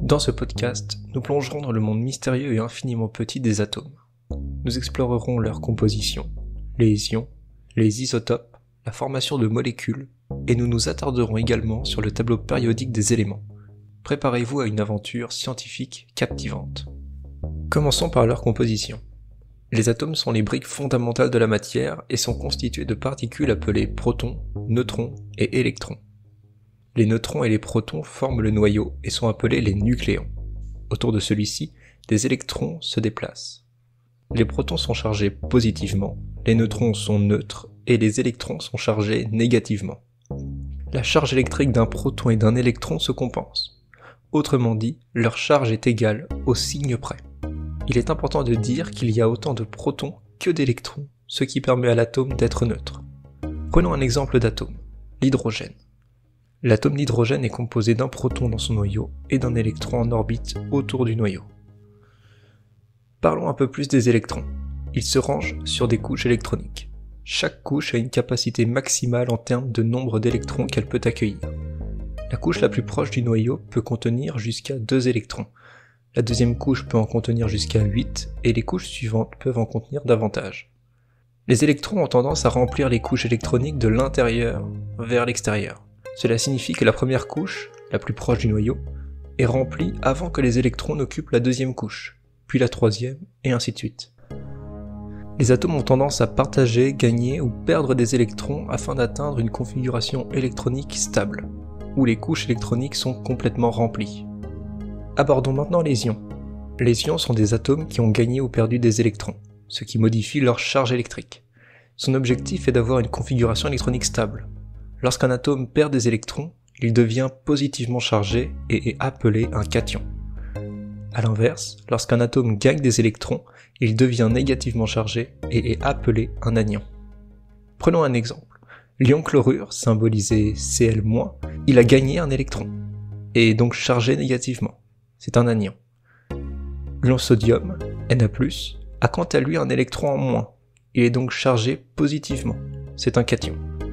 Dans ce podcast, nous plongerons dans le monde mystérieux et infiniment petit des atomes. Nous explorerons leur composition, les ions, les isotopes, la formation de molécules, et nous nous attarderons également sur le tableau périodique des éléments. Préparez-vous à une aventure scientifique captivante. Commençons par leur composition. Les atomes sont les briques fondamentales de la matière et sont constitués de particules appelées protons, neutrons et électrons. Les neutrons et les protons forment le noyau et sont appelés les nucléons. Autour de celui-ci, des électrons se déplacent. Les protons sont chargés positivement, les neutrons sont neutres et les électrons sont chargés négativement. La charge électrique d'un proton et d'un électron se compense. Autrement dit, leur charge est égale au signe près. Il est important de dire qu'il y a autant de protons que d'électrons, ce qui permet à l'atome d'être neutre. Prenons un exemple d'atome, l'hydrogène. L'atome d'hydrogène est composé d'un proton dans son noyau et d'un électron en orbite autour du noyau. Parlons un peu plus des électrons. Ils se rangent sur des couches électroniques. Chaque couche a une capacité maximale en termes de nombre d'électrons qu'elle peut accueillir. La couche la plus proche du noyau peut contenir jusqu'à 2 électrons. La deuxième couche peut en contenir jusqu'à 8 et les couches suivantes peuvent en contenir davantage. Les électrons ont tendance à remplir les couches électroniques de l'intérieur vers l'extérieur. Cela signifie que la première couche, la plus proche du noyau, est remplie avant que les électrons n'occupent la deuxième couche, puis la troisième, et ainsi de suite. Les atomes ont tendance à partager, gagner ou perdre des électrons afin d'atteindre une configuration électronique stable, où les couches électroniques sont complètement remplies. Abordons maintenant les ions. Les ions sont des atomes qui ont gagné ou perdu des électrons, ce qui modifie leur charge électrique. Son objectif est d'avoir une configuration électronique stable. Lorsqu'un atome perd des électrons, il devient positivement chargé et est appelé un cation. A l'inverse, lorsqu'un atome gagne des électrons, il devient négativement chargé et est appelé un anion. Prenons un exemple. L'ion chlorure, symbolisé Cl-, il a gagné un électron, et est donc chargé négativement. C'est un anion. L'ion sodium, Na+, a quant à lui un électron en moins. Il est donc chargé positivement. C'est un cation.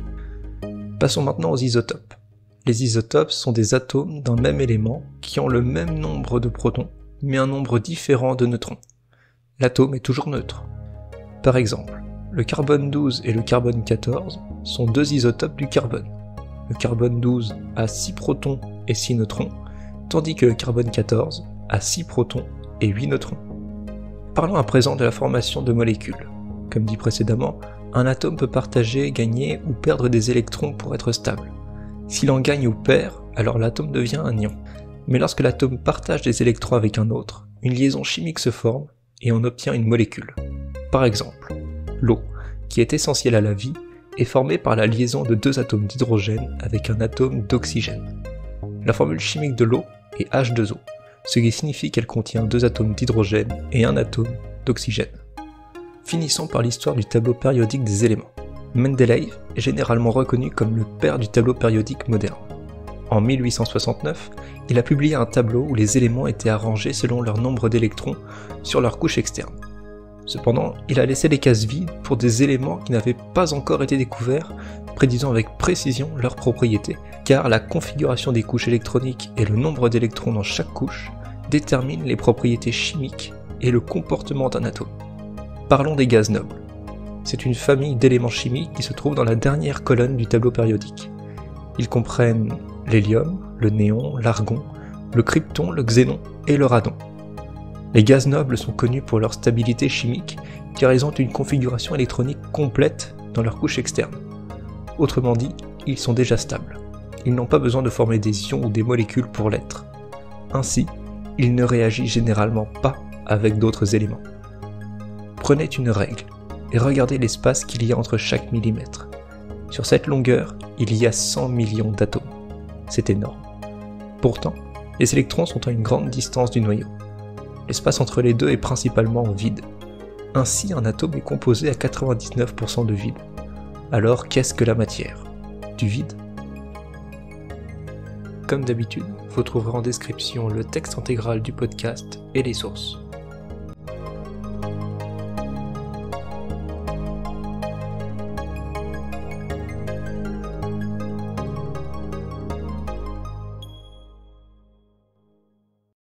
Passons maintenant aux isotopes. Les isotopes sont des atomes d'un même élément qui ont le même nombre de protons, mais un nombre différent de neutrons. L'atome est toujours neutre. Par exemple, le carbone 12 et le carbone 14 sont deux isotopes du carbone. Le carbone 12 a 6 protons et 6 neutrons, tandis que le carbone 14 a 6 protons et 8 neutrons. Parlons à présent de la formation de molécules. Comme dit précédemment, un atome peut partager, gagner ou perdre des électrons pour être stable. S'il en gagne ou perd, alors l'atome devient un ion. Mais lorsque l'atome partage des électrons avec un autre, une liaison chimique se forme et on obtient une molécule. Par exemple, l'eau, qui est essentielle à la vie, est formée par la liaison de 2 atomes d'hydrogène avec un atome d'oxygène. La formule chimique de l'eau est H2O, ce qui signifie qu'elle contient 2 atomes d'hydrogène et un atome d'oxygène. Finissons par l'histoire du tableau périodique des éléments. Mendeleïev est généralement reconnu comme le père du tableau périodique moderne. En 1869, il a publié un tableau où les éléments étaient arrangés selon leur nombre d'électrons sur leur couche externe. Cependant, il a laissé les cases vides pour des éléments qui n'avaient pas encore été découverts, prédisant avec précision leurs propriétés, car la configuration des couches électroniques et le nombre d'électrons dans chaque couche déterminent les propriétés chimiques et le comportement d'un atome. Parlons des gaz nobles. C'est une famille d'éléments chimiques qui se trouve dans la dernière colonne du tableau périodique. Ils comprennent l'hélium, le néon, l'argon, le krypton, le xénon et le radon. Les gaz nobles sont connus pour leur stabilité chimique car ils ont une configuration électronique complète dans leur couche externe. Autrement dit, ils sont déjà stables. Ils n'ont pas besoin de former des ions ou des molécules pour l'être. Ainsi, ils ne réagissent généralement pas avec d'autres éléments. Prenez une règle et regardez l'espace qu'il y a entre chaque millimètre. Sur cette longueur, il y a 100 millions d'atomes. C'est énorme. Pourtant, les électrons sont à une grande distance du noyau. L'espace entre les deux est principalement vide. Ainsi, un atome est composé à 99% de vide. Alors, qu'est-ce que la matière? Du vide? Comme d'habitude, vous trouverez en description le texte intégral du podcast et les sources.